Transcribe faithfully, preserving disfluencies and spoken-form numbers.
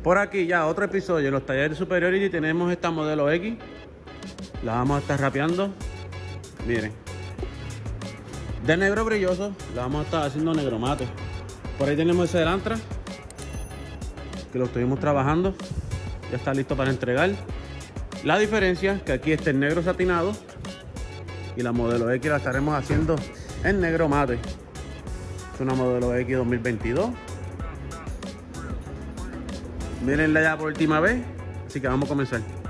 Por aquí ya otro episodio. En los talleres de Superiority tenemos esta modelo X. La vamos a estar rapeando. Miren. De negro brilloso. La vamos a estar haciendo negro mate. Por ahí tenemos ese Elantra, que lo estuvimos trabajando. Ya está listo para entregar. La diferencia es que aquí está el negro satinado. Y la modelo X la estaremos haciendo en negro mate. Es una modelo X dos mil veintidós. Mírenla ya por última vez. Así que vamos a comenzar.